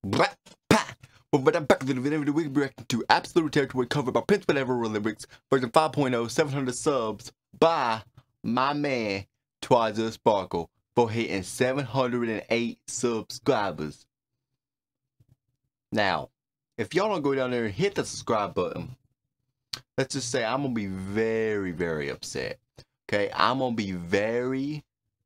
But I'm back to the video. We're reacting to Absolute Territory covered by Prince Whatever Lyrics version 5.0, 700 subs by my man Twiza Sparkle for hitting 708 subscribers. Now, if y'all don't go down there and hit the subscribe button, let's just say I'm gonna be very, very upset. Okay, I'm gonna be very,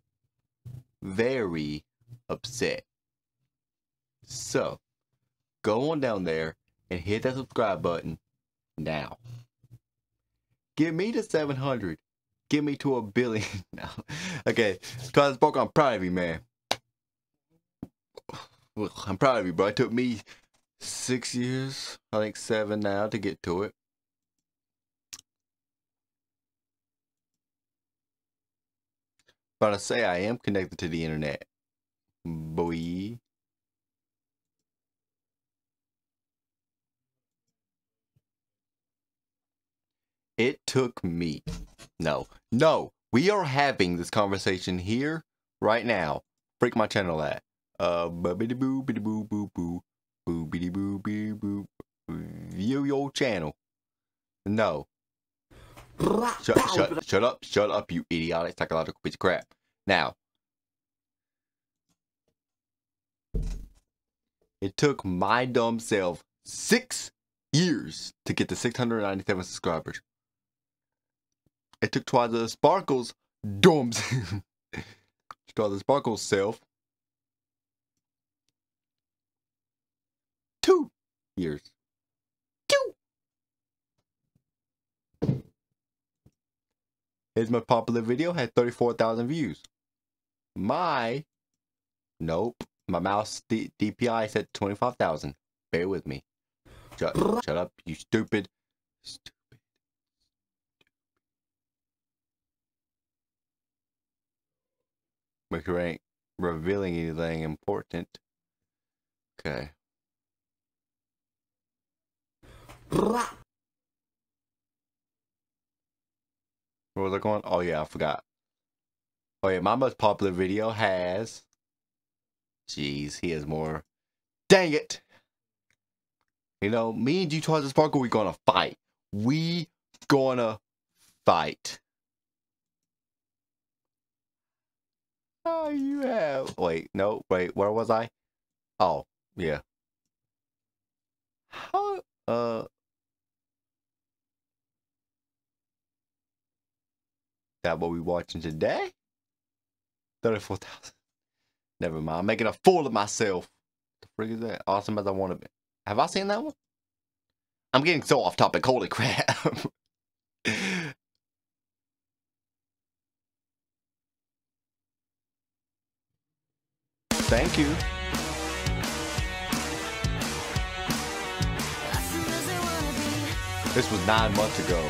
very upset. So, go on down there and hit that subscribe button now. Give me to 700. Give me to 1 billion now. Okay, Twiza Sparkle, I'm proud of you, man. I'm proud of you, bro. It took me 6 years, I think 7 now, to get to it. But I say I am connected to the internet, boy. It took me. No, we are having this conversation here right now. Freak my channel at boobity boo bitty boo boo boo boobity boo boo boo. View your channel. No. Shut up, you idiotic psychological piece of crap. Now, it took my dumb self 6 years to get to 697 subscribers. It took Twiza Sparkle's dumb Twiza Sparkle's self 2 years. His most popular video had 34,000 views. My mouse DPI said 25,000. Bear with me. Shut up, you stupid. Make sure I ain't revealing anything important. Okay. What was I going? Oh yeah, I forgot. Oh yeah, my most popular video has. Jeez, he has more. Dang it! You know, me and you, Twiza Sparkle, we gonna fight. We gonna fight. Oh, you have. Wait, no, wait. Where was I? Oh, yeah. How? That what we watching today? 34,000. Never mind. I'm making a fool of myself. The frig is that? Awesome as I want to be. Have I seen that one? I'm getting so off topic. Holy crap. Thank you. This was 9 months ago.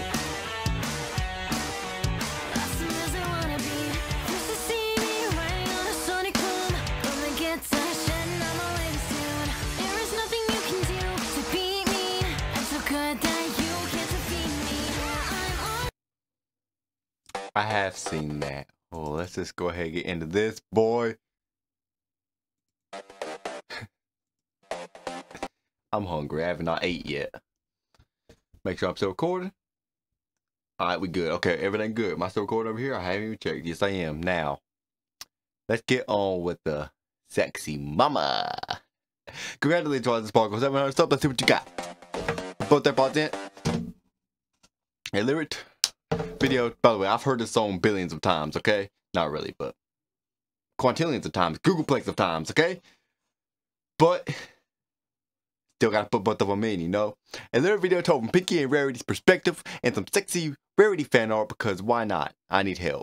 I have seen that. Oh, let's just go ahead and get into this, boy. I'm hungry. I have not ate yet. Make sure I'm still recording. Alright, we good. Okay, everything good. Am I still recording over here? I haven't even checked. Yes, I am. Now, let's get on with the sexy mama. Congratulations, Twiza Sparkle. 700 subs. Let's see what you got. Both that part in. A lyric video. By the way, I've heard this song billions of times, okay? Not really, but quintillions of times. Googleplex of times, okay? But still gotta put both of them in, you know? A lyric video told from Pinky and Rarity's perspective and some sexy Rarity fan art because why not? I need help.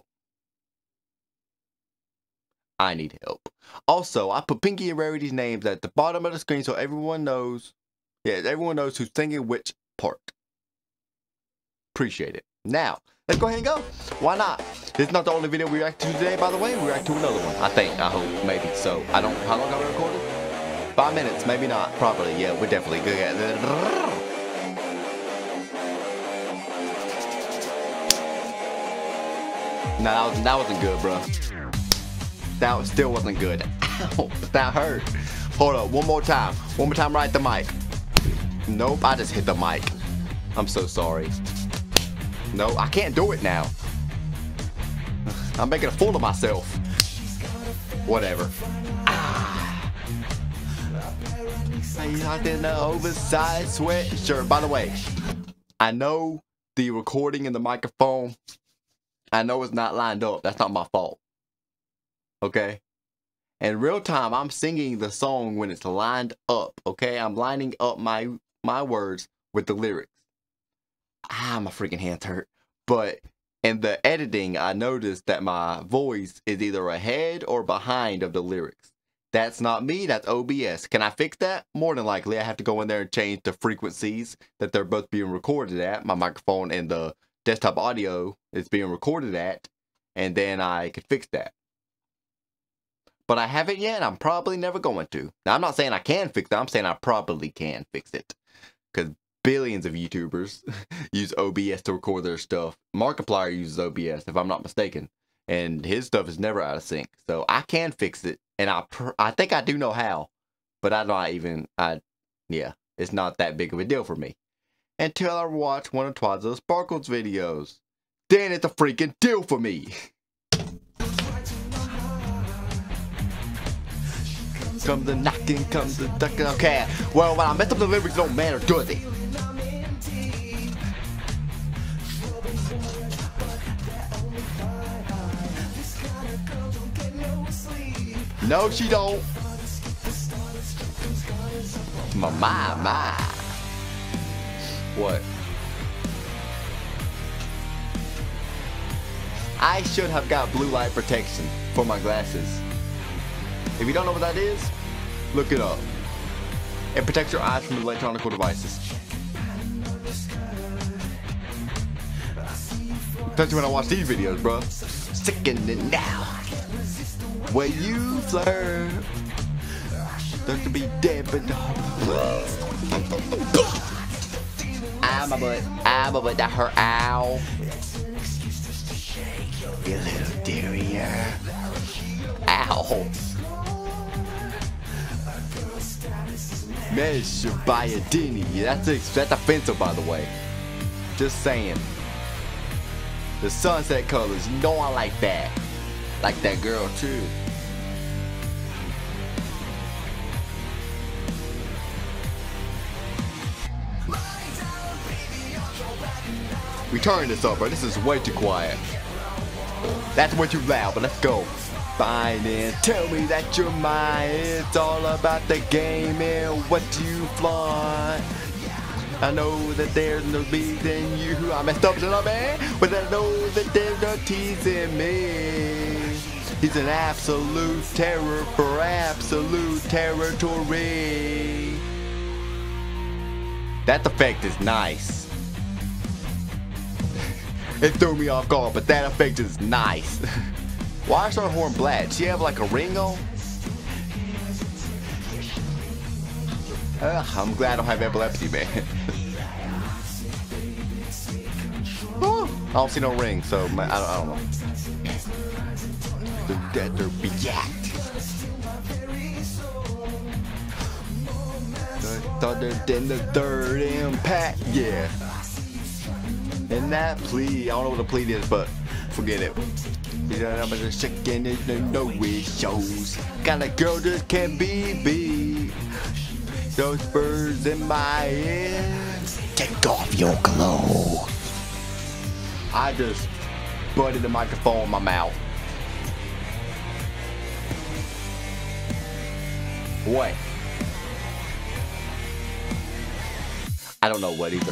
I need help. Also, I put Pinky and Rarity's names at the bottom of the screen so everyone knows. Yeah, everyone knows who's singing which part. Appreciate it. Now, let's go ahead and go. Why not? This is not the only video we react to today, by the way. We react to another one. I think. I hope. Maybe. So, I don't. How long have we recorded? 5 minutes. Maybe not. Probably. Yeah, we're definitely good at it. No, that wasn't good, bro. That still wasn't good. Ow, that hurt. Hold up, one more time. One more time, right at the mic. Nope, I just hit the mic. I'm so sorry. No, I can't do it now. I'm making a fool of myself. Whatever. He's out in the oversized sweatshirt. By the way, I know the recording in the microphone, I know it's not lined up. That's not my fault. Okay? In real time, I'm singing the song when it's lined up. Okay? I'm lining up my words with the lyrics. My freaking hands hurt. But in the editing, I noticed that my voice is either ahead or behind of the lyrics. That's not me, that's OBS. Can I fix that? More than likely, I have to go in there and change the frequencies that they're both being recorded at. My microphone and the desktop audio is being recorded at. And then I could fix that. But I haven't yet, I'm probably never going to. Now, I'm not saying I can fix it, I'm saying I probably can fix it. Because billions of YouTubers use OBS to record their stuff. Markiplier uses OBS, if I'm not mistaken. And his stuff is never out of sync. So I can fix it. And I think I do know how. But yeah, it's not that big of a deal for me. Until I watch one of Twiza Sparkles videos. Then it's a freaking deal for me. Comes the knocking, comes the ducking. Okay, well, when I mess up the lyrics, it don't matter, does it? No, she don't. My. What? I should have got blue light protection for my glasses. If you don't know what that is, look it up. It protects your eyes from electronic devices. Especially when I watch these videos, bro. Sickening now. Where you flirt, there to be dead, but I'm a butt that hurt. Ow. You little derriere. Ow. Mesh by a Denny. That's offensive, by the way. Just saying. The sunset colors, you know I like that. Like that girl too. We turn this up, bro. This is way too quiet. That's way too loud, but let's go. Fine and tell me that you're mine. It's all about the game and what you flaunt. I know that there's no reason you. I messed up, man, but I know that there's no teasing me. He's an absolute terror for absolute territory. That effect is nice. It threw me off guard, but that effect is nice. Why is her horn black? Does she have like a ring on? I'm glad I don't have epilepsy, man. I don't see no ring, so I don't know. The deader react. Other than the third impact, yeah. And that plea, I don't know what the plea is, but forget it. You know, I'm just checking it, no it shows. Kind of girl just can't be beat. Those birds in my ears. Take off your clothes. I just butted the microphone in my mouth. What? I don't know what either.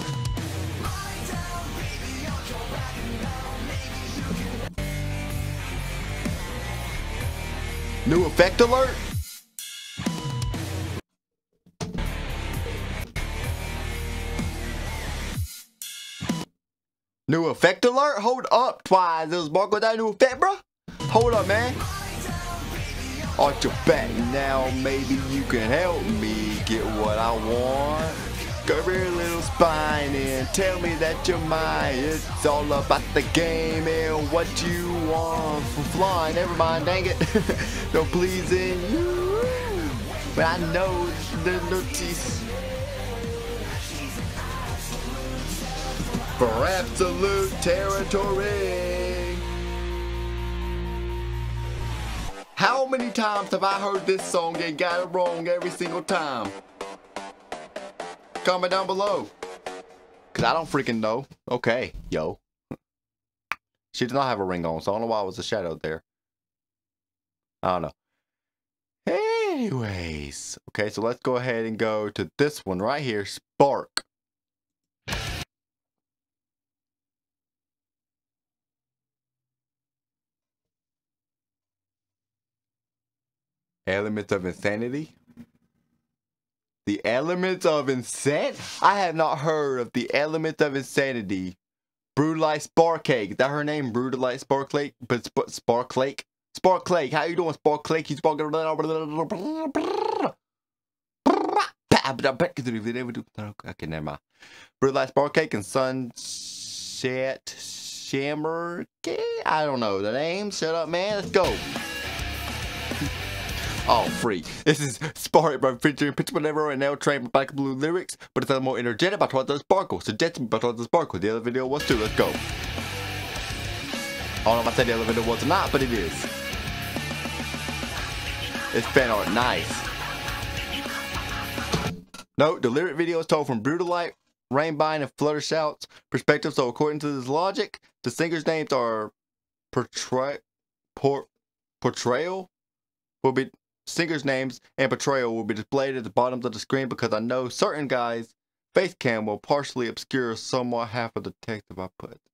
New effect alert? New effect alert? Hold up, Twice. It was Mark with that new effect, bro. Hold up, man. Arch your back now. Maybe you can help me get what I want. Curve your little spine and tell me that you're mine. It's all about the game and what you want from flying. Never mind, dang it. No pleasing you. But I know the notice for absolute territory. How many times have I heard this song and got it wrong every single time? Comment down below. Cause I don't freaking know. Okay, yo. She did not have a ring on, so I don't know why it was a shadow there. I don't know. Anyways, okay, so let's go ahead and go to this one right here, Spark. Elements of Insanity. The Elements of Insanity? I have not heard of the Elements of Insanity. Brutalized Sparklake. Is that her name? Brutalized Sparklake? But Sparklake? Sparklake. How you doing, Sparklake? You spark. Okay, never mind. Brutalized Sparklake and Sunset Shimmer. I don't know the name. Shut up, man. Let's go. Oh, freak. This is Spark by featuring Pitch Whatever and L Train by Black Blue lyrics, but it's a little more energetic by Twilight Sparkle. Suggested by Twilight Sparkle. The other video was too. Let's go. I don't know if I said the other video was or not, but it is. It's fan art. Nice. Note, the lyric video is told from Brutalite, Rainbine, and Fluttershout's perspective, so according to this logic, the singers' names are Portrayal will be singers' names and Portrayal will be displayed at the bottom of the screen because I know certain guys' face cam will partially obscure somewhat half of the text if I put it.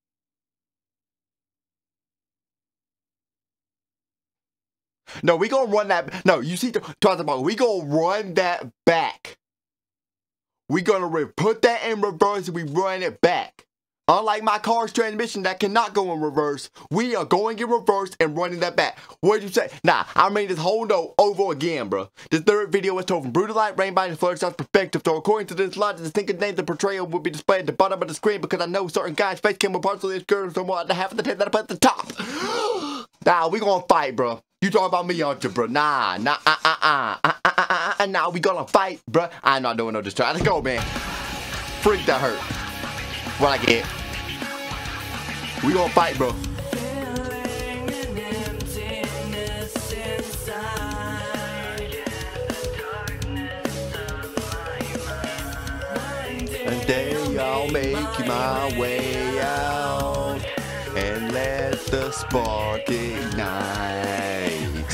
No, we gonna run that. No, you see, talking about we gonna run that back. We gonna put that in reverse and we run it back. Unlike my car's transmission that cannot go in reverse, we are going in reverse and running that back. What did you say? Nah, I made this whole note over again, bro. This third video was told from Brutalite, Rainbine, and Fluttershout's perspective. So according to this logic, the stinking name, the Portrayal will be displayed at the bottom of the screen because I know certain guys' face cam will partially obscure somewhat half of the text that I put at the top. Nah, we gonna fight, bro. You talking about me, aren't you, bro? Nah, we gonna fight, bro. I'm not doing no distraction. Let's go, man. Freak, that hurt. What I get? We gonna fight, bro. And then I'll make my way out and let the spark ignite.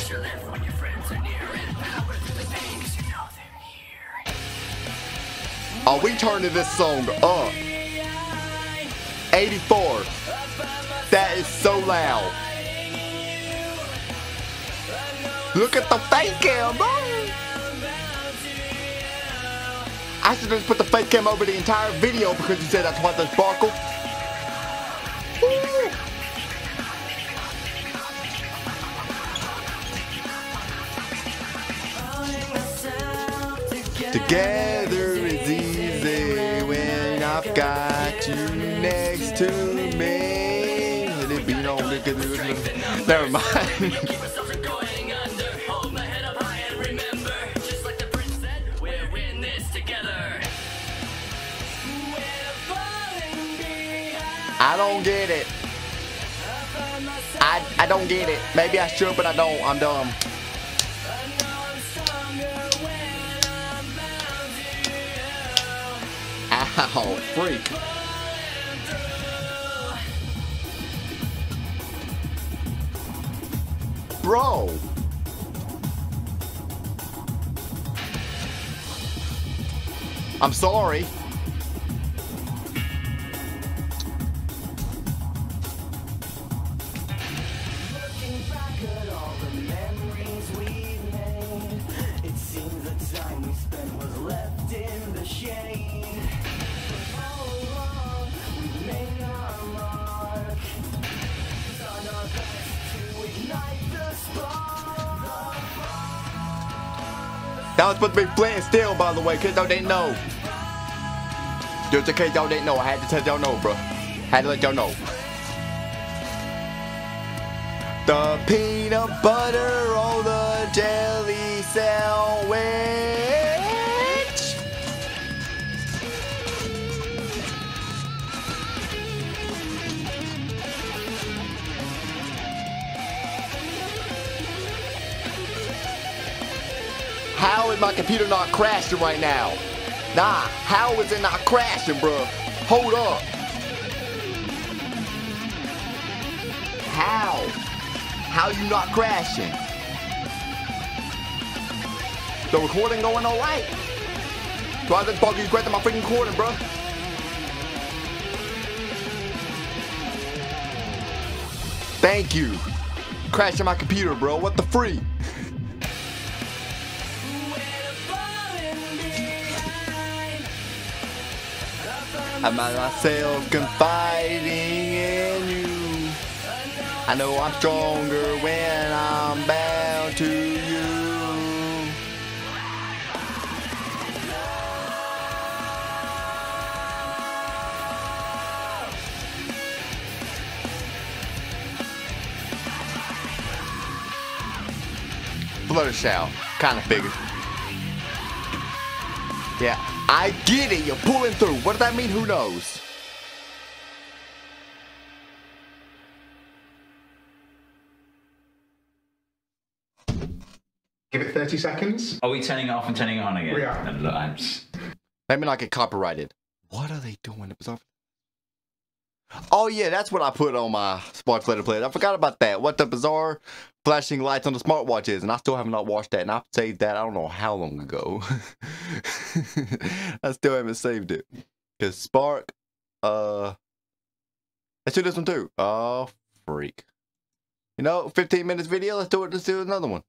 Are we turning this song up? 84. That is so loud. Look at the face cam, bro. I should just put the face cam over the entire video because you said that's what the sparkle. Woo. Together is easy when I've got you next to me. Never mind. I don't get it. I don't get it. Maybe I should, but I don't. I'm dumb. Ow, freak. Bro. I'm sorry. That was supposed to be Flint and Steel, by the way, cause y'all didn't know. Just in case y'all didn't know, I had to tell y'all know, bro. Had to let y'all know. The peanut butter on the jelly sandwich. How is my computer not crashing right now? Nah, how is it not crashing, bro? Hold up. How? How you not crashing? The recording going all right? So I just bug you great to my freaking recording, bro. Thank you. Crashing my computer, bro. What the free? I find myself confiding in you. I know I'm stronger when I'm bound to you. Fluttershy, kind of figured. Yeah, I get it. You're pulling through. What does that mean? Who knows? Give it 30 seconds. Are we turning it off and turning it on again? We are. And look, I'm just... Let me not get copyrighted. What are they doing? Oh yeah, that's what I put on my Sparks Letter Play. I forgot about that. What the bizarre flashing lights on the smartwatch is, and I still have not watched that. And I've saved that I don't know how long ago. I still haven't saved it. Cause Spark, let's do this one too. Oh freak! You know, 15 minutes video. Let's do it. Let's do another one.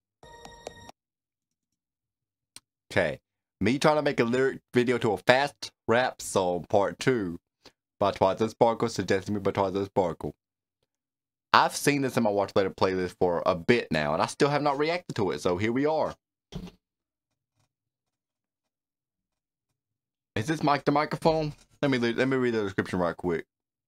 Okay, me trying to make a lyric video to a fast rap song part 2 by Twilight Sparkle, suggested me by Twilight Sparkle. I've seen this in my Watch Later playlist for a bit now, and I still have not reacted to it, so here we are. Is this mic the microphone? Let me read the description right quick.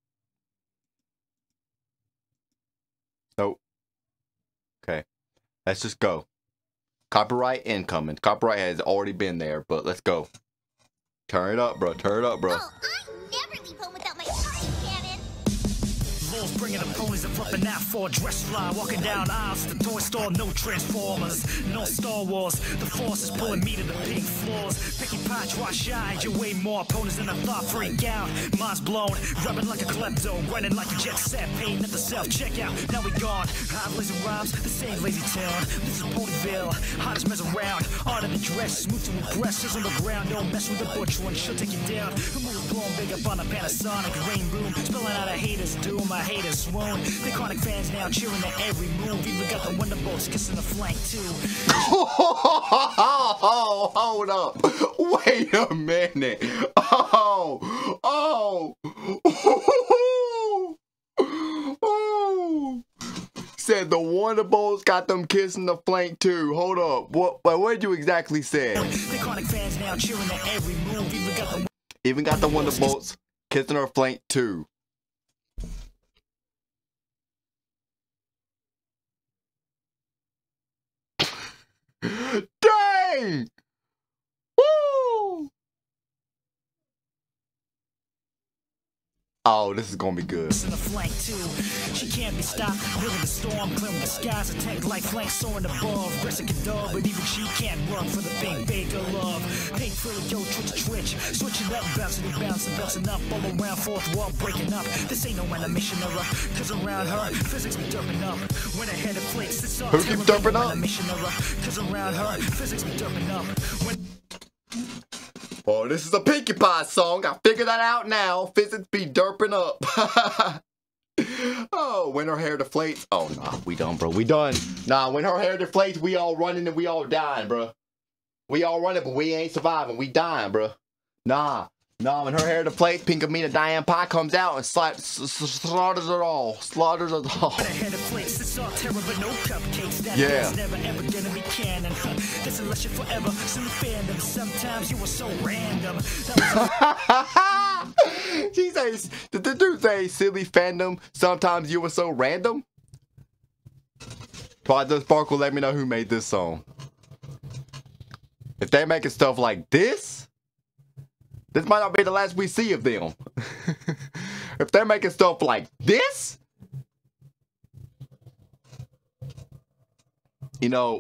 Nope. Okay, let's just go. Copyright incoming. Copyright has already been there, but let's go. Turn it up, bro. Turn it up, bro. Oh, I never leave home without my party cannon. Wolves bringing up ponies and flipping out for a dress fly. Walking down aisles to the toy store, no Transformers, no Star Wars. The force is pulling me to the pink floors. Picky pie, try shine. You're way more opponents than I thought. Freak out, mind's blown. Rubbing like a klepto, running like a jet set. Paying at the self checkout. Now we gone. High blazing rhymes, the same lazy town. This is Ponyville, hottest mess around. Art of the dress, smooth to impress. Is on the ground, don't mess with the butch one. She'll take you down. Who moves blown big up on a Panasonic rain room. Spilling out a hater's doom. I haters swoon. The chronic fans now cheering at every move. Even got the Wonderbolts kissing the flank too. Oh, hold up. Wait a minute. Said the Wonderbolts got them kissing the flank too. Hold up. What did you exactly say? The chronic fans now cheering at every move. Even got the Wonderbolts kissing her flank too. Dang! Woo! Oh, this is gonna be good. In the flank too. She can't be stopped. Living the storm, clearing the skies, attack like flanks soaring above. Aggressive can dog, but even she can't run for the pink bake of love. Pink for the yo, twitch. Switching up, bouncing up, all around, fourth wall breaking up. This ain't no animation error, cause around her, physics be derping up. When I head of plates, it's all who keeps derping up? Animation error, cause around her, physics be derping up. Oh, this is a Pinkie Pie song. I figured that out now. Physics be derping up. Oh, when her hair deflates. Oh, nah, we done, bro. We done. Nah, when her hair deflates, we all running and we all dying, bro. We all running, but we ain't surviving. We dying, bro. Nah, when her hair deflates, Pinkamena Diane Pie comes out and slaughters it all. Slaughters it all. Yeah. Never ever gonna be canon. That's unless you're forever. Silly fandom. Sometimes you were so random. She says, did the dude say silly fandom? Sometimes you were so random? Twilight Sparkle, let me know who made this song. If they're making stuff like this might not be the last we see of them. If they're making stuff like this, you know,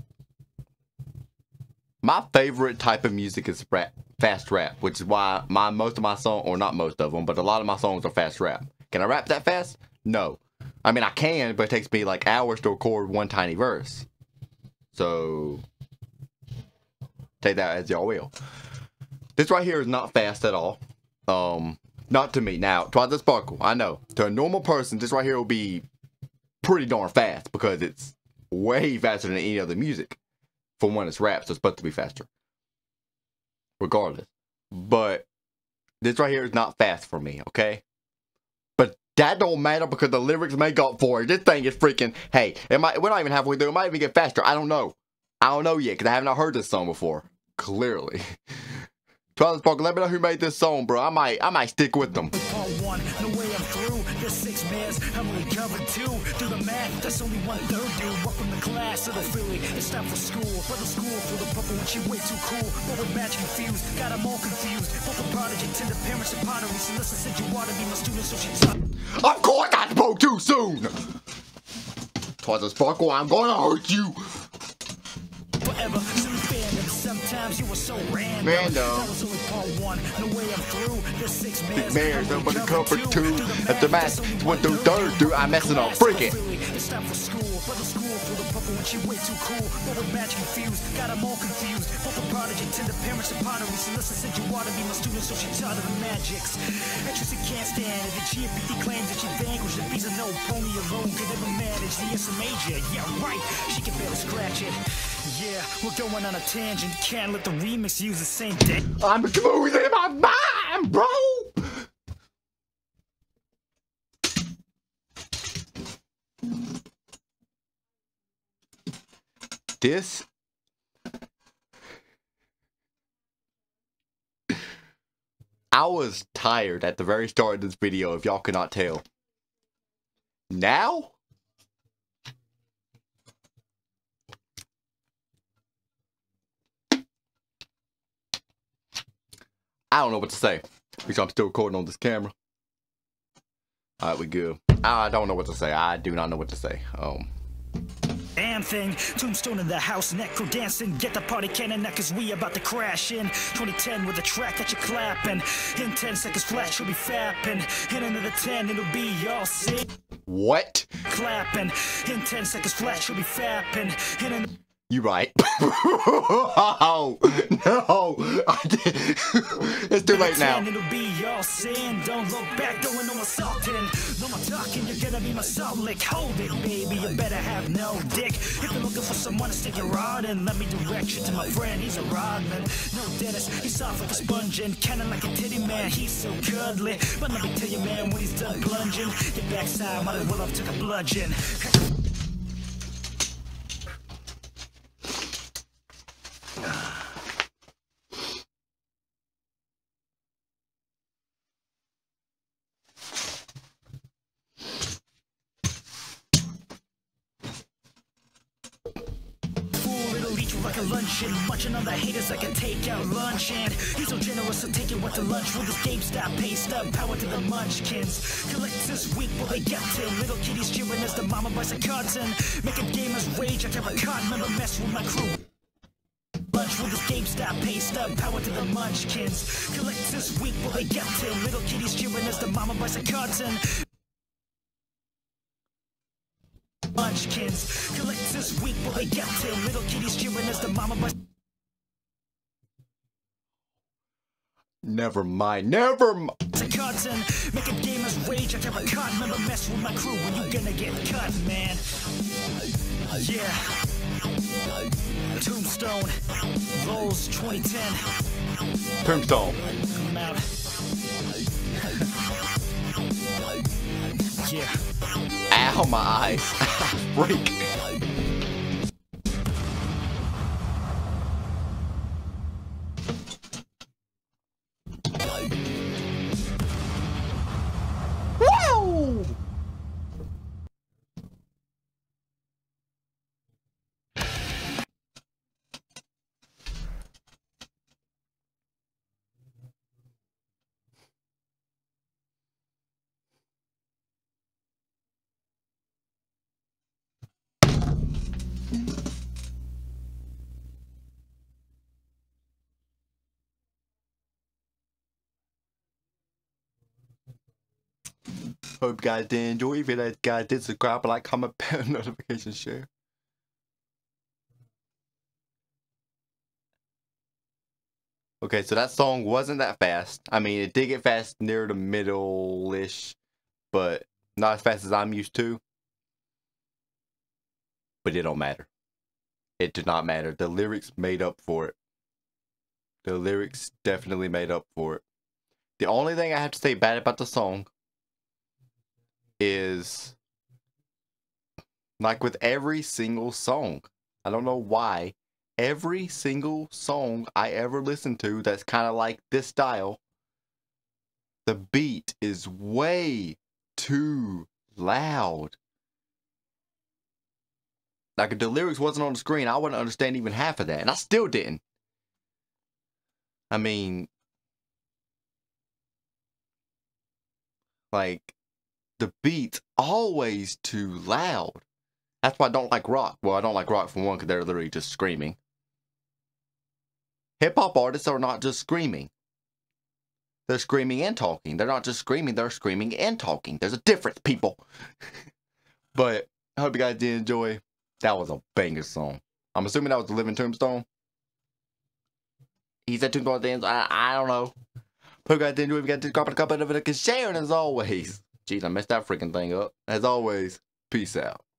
my favorite type of music is rap, fast rap, which is why most of my songs, or not most of them, but a lot of my songs are fast rap. Can I rap that fast? No. I mean, I can, but it takes me like hours to record one tiny verse. So, take that as y'all will. This right here is not fast at all. Not to me. Now, Twilight Sparkle, I know. To a normal person, this right here will be pretty darn fast because it's way faster than any other music. For one, it's rap, so it's supposed to be faster. Regardless. But this right here is not fast for me, okay? But that don't matter because the lyrics make up for it. This thing is freaking, hey, we're not even halfway through. It might even get faster. I don't know. I don't know yet because I have not heard this song before. Clearly. Twilight Sparkle, let me know who made this song, bro. I might stick with them. Part one, no way I'm through. There's 6 mares, I'm only covered 2. Do the math, that's only 1/3 due. Welcome to class, little Philly. It's time for school. For the school, for the purple, when she way too cool. But with match confused, got them all confused. Both a prodigy, tender parents and pottery. Celissa said you want to be my student, so she taught. Of course I spoke too soon! Twilight Sparkle, I'm gonna hurt you! Forever, silly fandom. Sometimes you were so random. That was only part 1. No way I'm through. There's 6 mares. I'm gonna cover 2. At the match, 1 through 3rd, dude. I'm messing up. Freak it. It's time for school. For the school, for the purple, when she way too cool. But with match confused, got them all confused. Both a prodigy, tender parents and pottery. Celissa said you want to be my student, so she taught her the magics. Actually, can't stand it. The GFPD claims that she vanquished the bees. No pony alone could ever manage the S major. Yeah, right. She can barely scratch it. Yeah, we're going on a tangent. Can't let the remix use the same day. I'm smooth in my mind, bro! This... I was tired at the very start of this video, if y'all could not tell. Now? I don't know what to say, because I'm still recording on this camera. Alright, we good. I don't know what to say. I do not know what to say. Damn thing, Tombstone in the house, necro dancing. Get the party cannon, cause we about to crash in 2010 with a track that you clapping. In 10 seconds flat, you'll be fapping. In another 10, it'll be all sick. What? Clapping. In 10 seconds flat, you'll be fapping. You right. Oh, no. It's too late now. It'll be all sin. Don't look back, going no more salting. No more talking, you're gonna be my salt lick. Hold it, baby, you better have no dick. If you're looking for someone to stick your rod in, let me direct you to my friend, he's a rodman. No Dennis, he's soft like a sponge and kinda like a titty man, he's so cuddly. But let me tell you, man, when he's done plunging, your backside might as well have took a bludgeon. Like a luncheon, munching on the haters like a takeout lunch. And he's so generous, so take it what to lunch with his GameStop paste up. Power to the munchkins. Collect this week, will they get to? Little kitties cheering as the mama buys a carton. Making gamers rage, I never caught. Remember mess with my crew. Lunch with his GameStop paste up. Power to the munchkins. Collect this week, will they get to? Little kitties cheering as the mama buys a carton. Munchkins, collect this week, will they get to? Little kitties cheering as the mama buys. Never mind, never mind. Carton, making gamers rage, I never caught. Remember mess with my crew when you gonna get cut, man. Yeah. Tombstone, Rolls 2010. Tombstone. I'm out. Yeah. Ow, my eyes. Freak. Woo! Hope you guys did enjoy. If you guys did, subscribe, like, comment, bell, notification, share. Okay, so that song wasn't that fast. I mean, it did get fast near the middle-ish, but not as fast as I'm used to. But it don't matter. It did not matter. The lyrics made up for it. The lyrics definitely made up for it. The only thing I have to say bad about the song is, like with every single song, I don't know why, every single song I ever listened to that's kind of like this style, the beat is way too loud. Like, if the lyrics wasn't on the screen, I wouldn't understand even half of that, and I still didn't. I mean, like, the beat's always too loud. That's why I don't like rock. Well, I don't like rock for one, because they're literally just screaming. Hip-hop artists are not just screaming. They're screaming and talking. They're not just screaming, they're screaming and talking. There's a difference, people. But I hope you guys did enjoy. That was a banger song. I'm assuming that was the Living Tombstone. He said Tombstone at the end. I don't know. Hope you guys did enjoy. If you guys did, drop a comment of it and share it as always. Jeez, I messed that freaking thing up. As always, peace out.